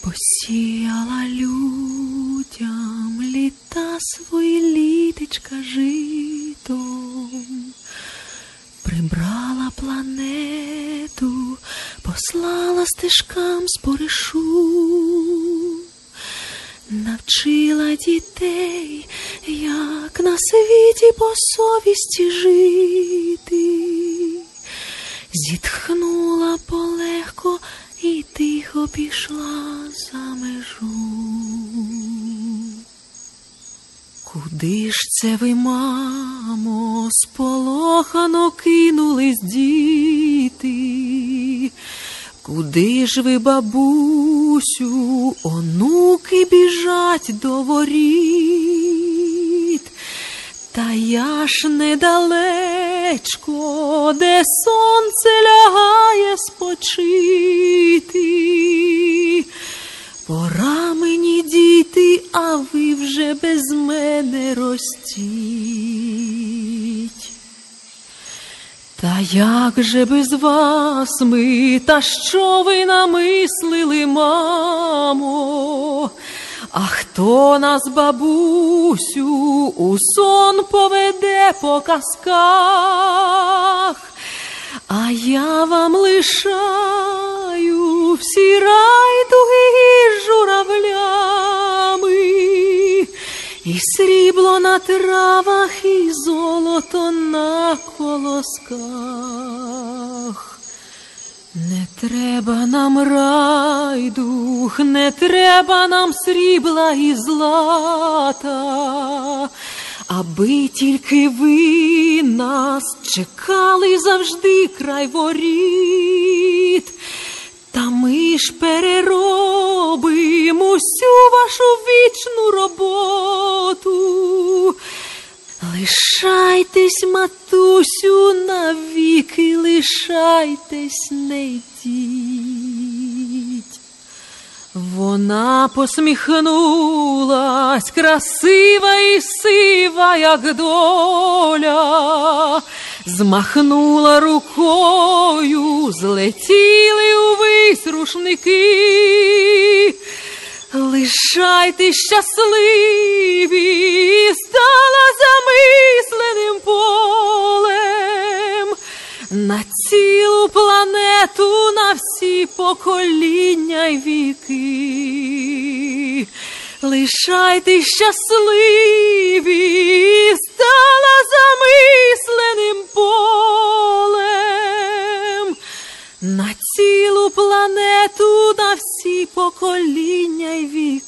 Посіяла людям літа свої літечка житом, прибрала планету, послала стежкам споришу, навчила дітей, як на світі по совісті жити, зітхнула полегко і тихо пішла за межу. Куди ж це ви, мамо, сполохано кинулись діти? Куди ж ви, бабусю, онуки біжать до воріт? Та я ж недалечко, де сонце лягає спочити. Пора мені, діти, а ви вже без мене ростіть. Та як же без вас ми, та що ви намислили, мамо? А хто нас, бабусю, у сон поведе по казках? А я вам лишаю всі райдуги із журавлями, і срібло на травах, і золото на колосках. Не треба нам райдуг, не треба нам срібла і злата, аби тільки ви нас чекали завжди край воріт. Та ми ж переробим усю вашу вічну роботу. Лишайтесь, матусю, навіки, лишайтесь, не йдіть. Вона посміхнулась, красива і сива, як доля, змахнула рукою, злетіли увесь рушники. Лишайтесь щасливі, і стала замисленим полем на цілу планету, на всі покоління й віки. Лишайтесь щасливі, і стала замисленим полем на цілу планету, на всі покоління й віки.